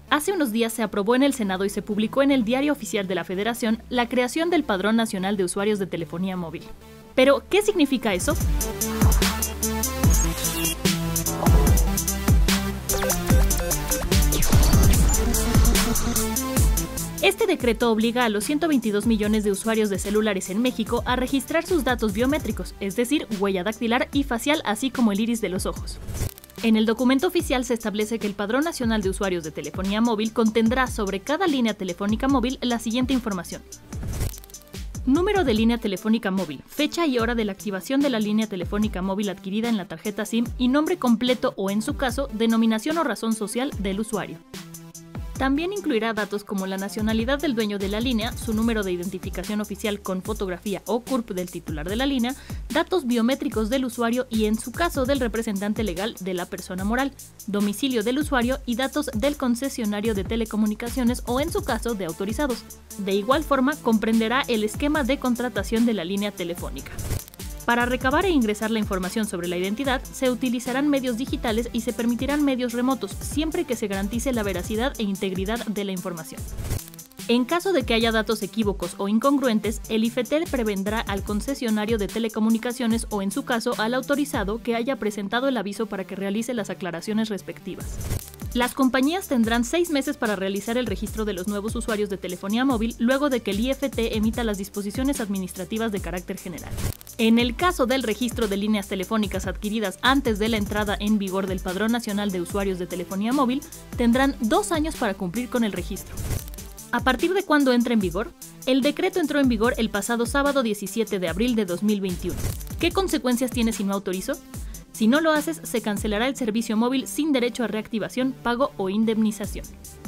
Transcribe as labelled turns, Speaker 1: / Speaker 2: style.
Speaker 1: Hace unos días se aprobó en el Senado y se publicó en el Diario Oficial de la Federación la creación del Padrón Nacional de Usuarios de Telefonía Móvil. Pero, ¿qué significa eso? Este decreto obliga a los 122 millones de usuarios de celulares en México a registrar sus datos biométricos, es decir, huella dactilar y facial, así como el iris de los ojos. En el documento oficial se establece que el Padrón Nacional de Usuarios de Telefonía Móvil contendrá sobre cada línea telefónica móvil la siguiente información: número de línea telefónica móvil, fecha y hora de la activación de la línea telefónica móvil adquirida en la tarjeta SIM y nombre completo o, en su caso, denominación o razón social del usuario. También incluirá datos como la nacionalidad del dueño de la línea, su número de identificación oficial con fotografía o CURP del titular de la línea, datos biométricos del usuario y, en su caso, del representante legal de la persona moral, domicilio del usuario y datos del concesionario de telecomunicaciones o, en su caso, de autorizados. De igual forma, comprenderá el esquema de contratación de la línea telefónica. Para recabar e ingresar la información sobre la identidad, se utilizarán medios digitales y se permitirán medios remotos, siempre que se garantice la veracidad e integridad de la información. En caso de que haya datos equívocos o incongruentes, el IFETEL prevendrá al concesionario de telecomunicaciones o, en su caso, al autorizado que haya presentado el aviso para que realice las aclaraciones respectivas. Las compañías tendrán 6 meses para realizar el registro de los nuevos usuarios de telefonía móvil luego de que el IFT emita las disposiciones administrativas de carácter general. En el caso del registro de líneas telefónicas adquiridas antes de la entrada en vigor del Padrón Nacional de Usuarios de Telefonía Móvil, tendrán 2 años para cumplir con el registro. ¿A partir de cuándo entra en vigor? El decreto entró en vigor el pasado sábado 17 de abril de 2021. ¿Qué consecuencias tiene si no autorizo? Si no lo haces, se cancelará el servicio móvil sin derecho a reactivación, pago o indemnización.